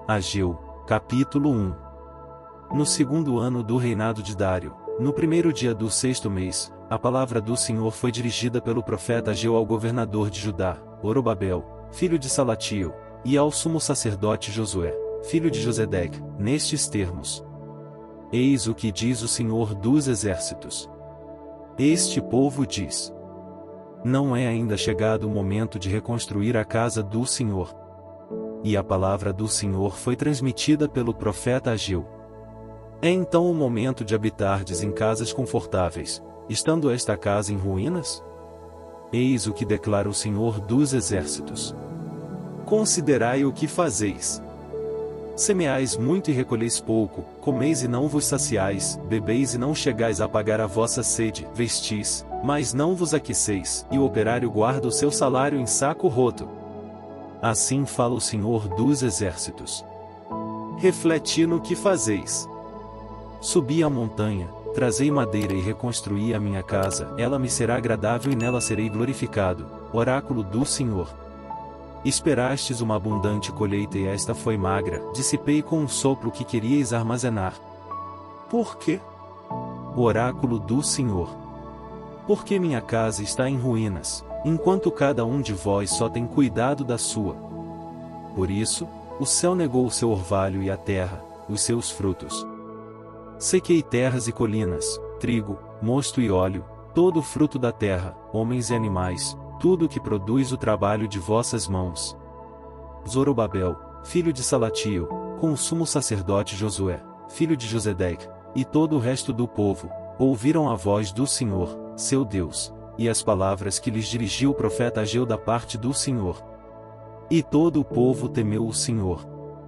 Ageu, capítulo 1. No segundo ano do reinado de Dário, no primeiro dia do sexto mês, a palavra do Senhor foi dirigida pelo profeta Ageu ao governador de Judá, Zorobabel, filho de Salatiel, e ao sumo sacerdote Josué, filho de Josedeque, nestes termos: Eis o que diz o Senhor dos Exércitos. Este povo diz: não é ainda chegado o momento de reconstruir a casa do Senhor. E a palavra do Senhor foi transmitida pelo profeta Ageu. É então o momento de habitardes em casas confortáveis, estando esta casa em ruínas? Eis o que declara o Senhor dos Exércitos. Considerai o que fazeis. Semeais muito e recolheis pouco, comeis e não vos saciais, bebeis e não chegais a apagar a vossa sede, vestis, mas não vos aqueceis, e o operário guarda o seu salário em saco roto. Assim fala o Senhor dos Exércitos. Refleti no que fazeis. Subi à montanha, trazei madeira e reconstruí a minha casa, ela me será agradável e nela serei glorificado, oráculo do Senhor. Esperastes uma abundante colheita e esta foi magra, dissipei com um sopro o que queríeis armazenar. Por quê? O oráculo do Senhor. Porque minha casa está em ruínas, enquanto cada um de vós só tem cuidado da sua. Por isso, o céu negou o seu orvalho e a terra, os seus frutos. Sequei terras e colinas, trigo, mosto e óleo, todo o fruto da terra, homens e animais, tudo o que produz o trabalho de vossas mãos. Zorobabel, filho de Salatiel, com o sumo sacerdote Josué, filho de Josedeque, e todo o resto do povo, ouviram a voz do Senhor, seu Deus, e as palavras que lhes dirigiu o profeta Ageu da parte do Senhor. E todo o povo temeu o Senhor.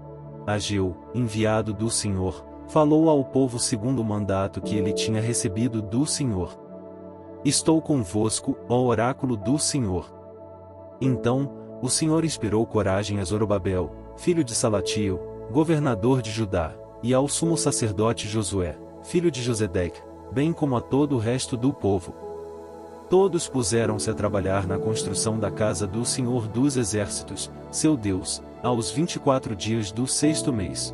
Ageu, enviado do Senhor, falou ao povo segundo o mandato que ele tinha recebido do Senhor. Estou convosco, ó oráculo do Senhor. Então, o Senhor inspirou coragem a Zorobabel, filho de Salatiel, governador de Judá, e ao sumo sacerdote Josué, filho de Josedeque, bem como a todo o resto do povo. Todos puseram-se a trabalhar na construção da casa do Senhor dos Exércitos, seu Deus, aos 24 dias do sexto mês.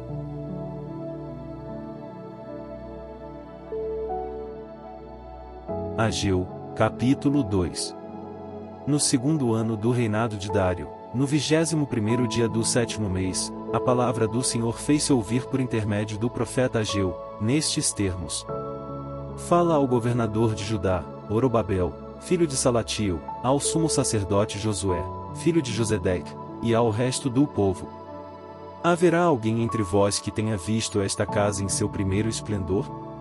Ageu, capítulo 2. No segundo ano do reinado de Dário, no 21º dia do sétimo mês, a palavra do Senhor fez-se ouvir por intermédio do profeta Ageu, nestes termos: Fala ao governador de Judá, Zorobabel, filho de Salatiel, ao sumo sacerdote Josué, filho de Josedeque, e ao resto do povo. Haverá alguém entre vós que tenha visto esta casa em seu primeiro esplendor?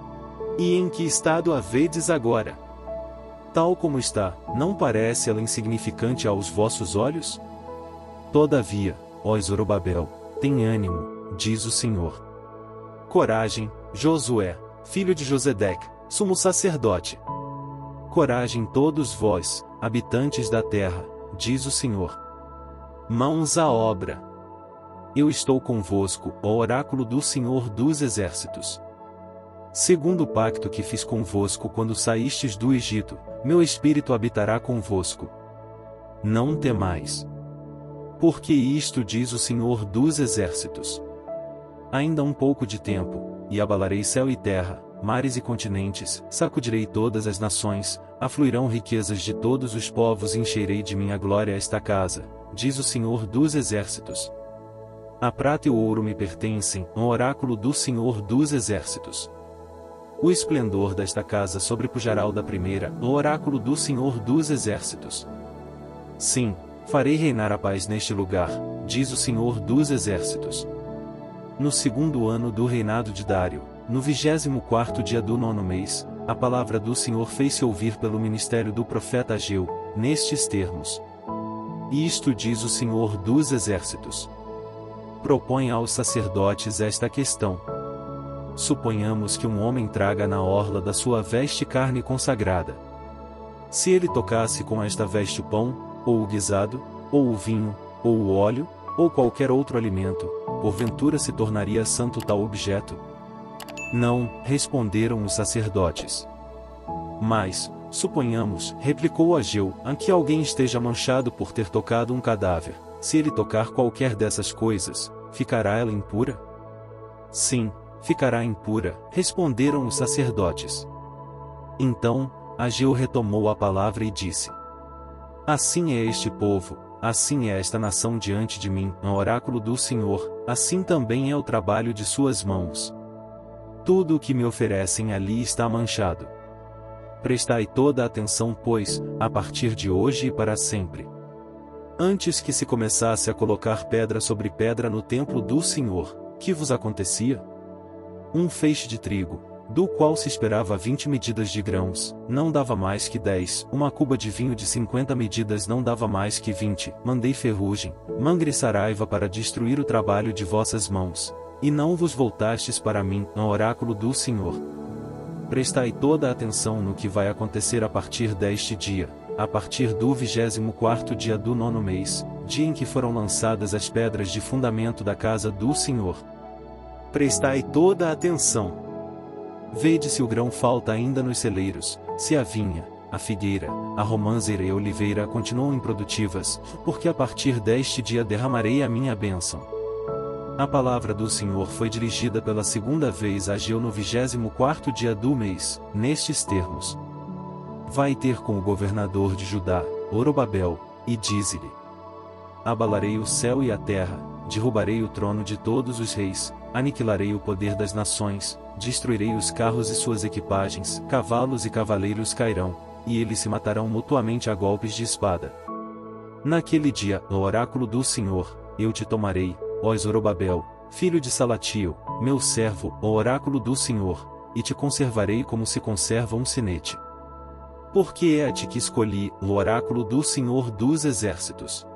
E em que estado a vedes agora? Tal como está, não parece ela insignificante aos vossos olhos? Todavia, ó Zorobabel, tem ânimo, diz o Senhor. Coragem, Josué, filho de Josedeque, sumo sacerdote. Coragem todos vós, habitantes da terra, diz o Senhor. Mãos à obra. Eu estou convosco, ó oráculo do Senhor dos Exércitos. Segundo o pacto que fiz convosco quando saístes do Egito, meu espírito habitará convosco. Não temais. Porque isto diz o Senhor dos Exércitos. Ainda um pouco de tempo, e abalarei céu e terra, mares e continentes, sacudirei todas as nações, afluirão riquezas de todos os povos e encherei de minha glória esta casa, diz o Senhor dos Exércitos. A prata e o ouro me pertencem, ó oráculo do Senhor dos Exércitos. O esplendor desta casa sobrepujará o da primeira, o oráculo do Senhor dos Exércitos. Sim, farei reinar a paz neste lugar, diz o Senhor dos Exércitos. No segundo ano do reinado de Dário, no 24º dia do nono mês, a palavra do Senhor fez-se ouvir pelo ministério do profeta Ageu, nestes termos: Isto diz o Senhor dos Exércitos. Propõe aos sacerdotes esta questão. Suponhamos que um homem traga na orla da sua veste carne consagrada. Se ele tocasse com esta veste o pão, ou o guisado, ou o vinho, ou o óleo, ou qualquer outro alimento, porventura se tornaria santo tal objeto? Não, responderam os sacerdotes. Mas, suponhamos, replicou Ageu, que alguém esteja manchado por ter tocado um cadáver. Se ele tocar qualquer dessas coisas, ficará ela impura? Sim, ficará impura, responderam os sacerdotes. Então, Ageu retomou a palavra e disse: Assim é este povo, assim é esta nação diante de mim, no oráculo do Senhor, assim também é o trabalho de suas mãos. Tudo o que me oferecem ali está manchado. Prestai toda a atenção, pois, a partir de hoje e para sempre. Antes que se começasse a colocar pedra sobre pedra no templo do Senhor, que vos acontecia? Um feixe de trigo, do qual se esperava 20 medidas de grãos, não dava mais que 10, uma cuba de vinho de 50 medidas não dava mais que 20, mandei ferrugem, mangre e saraiva para destruir o trabalho de vossas mãos, e não vos voltastes para mim, no oráculo do Senhor. Prestai toda a atenção no que vai acontecer a partir deste dia, a partir do 24º dia do 9º mês, dia em que foram lançadas as pedras de fundamento da casa do Senhor. Prestai toda a atenção. Vede se o grão falta ainda nos celeiros, se a vinha, a figueira, a românzera e a oliveira continuam improdutivas, porque a partir deste dia derramarei a minha bênção. A palavra do Senhor foi dirigida pela segunda vez a Ageu no 24º dia do mês, nestes termos: Vai ter com o governador de Judá, Zorobabel, e dize-lhe: Abalarei o céu e a terra, derrubarei o trono de todos os reis, aniquilarei o poder das nações, destruirei os carros e suas equipagens, cavalos e cavaleiros cairão, e eles se matarão mutuamente a golpes de espada. Naquele dia, no oráculo do Senhor, eu te tomarei, ó Zorobabel, filho de Salatiel, meu servo, ó oráculo do Senhor, e te conservarei como se conserva um sinete. Porque é a ti que escolhi, o oráculo do Senhor dos exércitos.